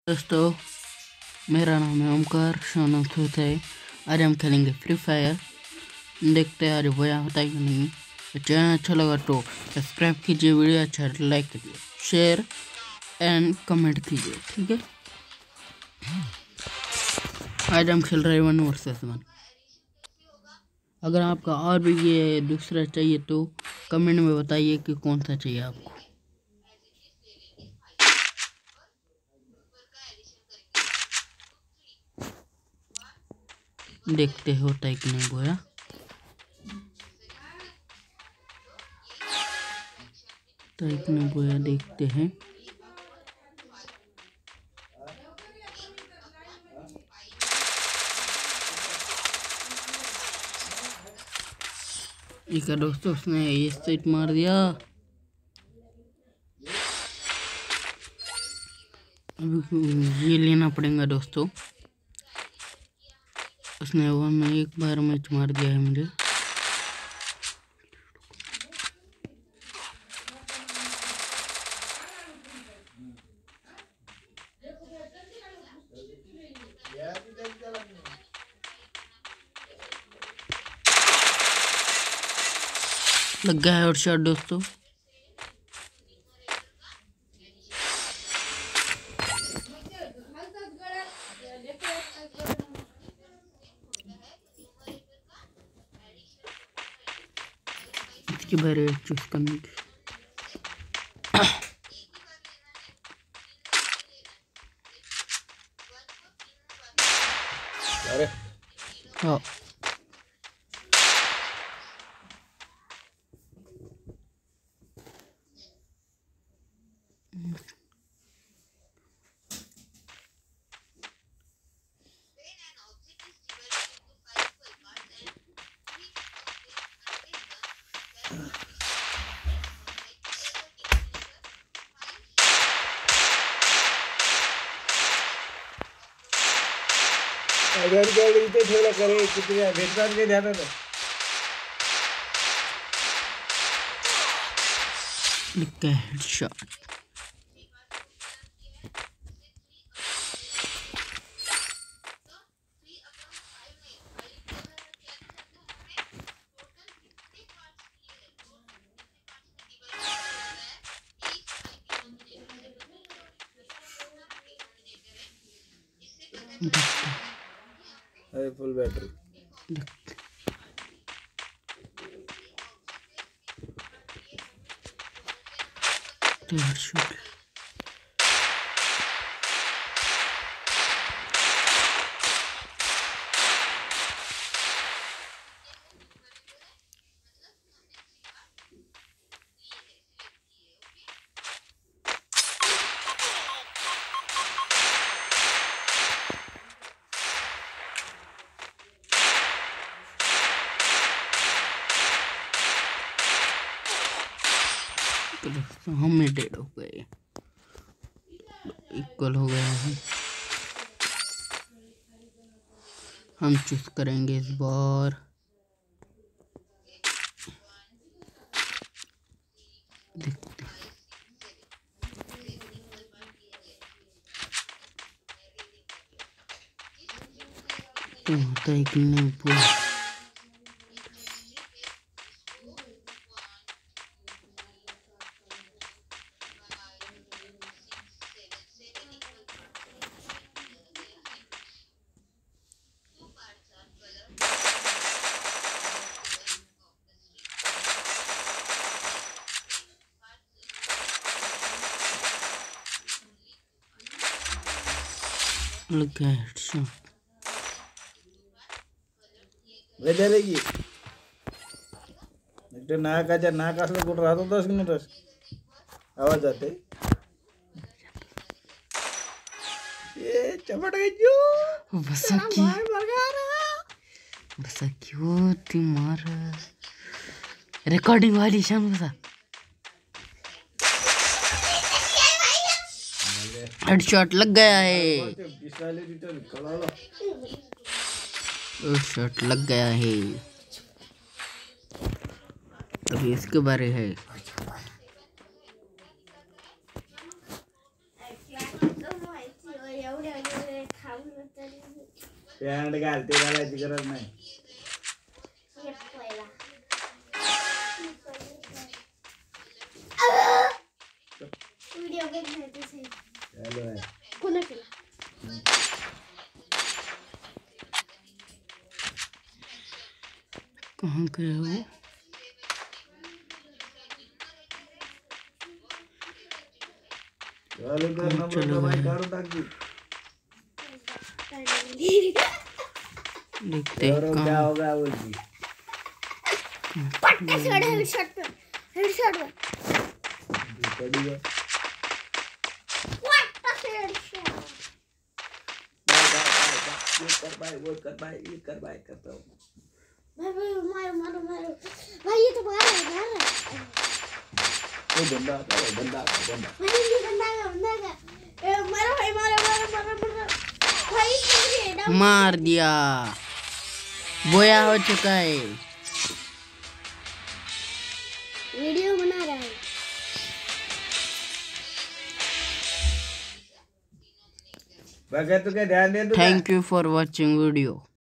दोस्तों, मेरा नाम है ओमकार सोनम सूत है। आज हम खेलेंगे फ्री फायर। देखते हैं आज भया होता है कि नहीं। तो चैनल अच्छा लगा तो सब्सक्राइब कीजिए, वीडियो अच्छा लाइक कीजिए, शेयर एंड कमेंट कीजिए, ठीक है। आज हम खेल रहे हैं 1 वर्सेस 1। अगर आपका और भी ये दूसरा चाहिए तो कमेंट में बताइए कि कौन सा चाहिए आपको। देखते होता है कि नहीं बोया। तो एक ने बोया, देखते हैं। ठीक है दोस्तों, उसने ये सेट मार दिया। अभी ये लेना पड़ेगा दोस्तों। उसने वो में एक बार मैच मार दिया है मुझे। लग गया है और शॉट दोस्तों। इसकी बारे चूज करने की। अरे हाँ, अगर गाड़ी इथे ठेवला करे किती भेटतात के ध्यान ना लग गया हेडशॉट। अरे फुल बैटरी हेडशॉट तो दोस्तों हम ही डेड हो गए, इक्वल हो गया है। हम चूज करेंगे इस बार। देखते तो होता है कि नहीं बोल। लग गया हेडशॉट। वेदरेगी एकटे नाकाच्या नाक असलं कुठं राहत होतास की नव्हतास आवाज जाते ये चपट गई क्यों बसा क्यों तुम्हार रिकॉर्डिंग वाली शाम बसा। हेडशॉट लग गया है। शॉट लग गया है। अभी इसके बारे है। पॅन्ट घालते घालायची गरज नाही. चालू आहे. कहाँ गए हो? चालू कर नंबर दबाई काढून टाक दी. देखते हैं क्या कहाँ होगा बोलती. हेडशॉट पड़ी है. ये कर भाई करता हूँ. भाई ये तो बाहर है. वो बंदा आता है बंदा. भाई ये बंदा है. मारो भाई मारो भाई मार दिया, बोया हो चुका है. वीडियो बना रहा है. बगैर तो क्या ध्यान दे. Thank you for watching video.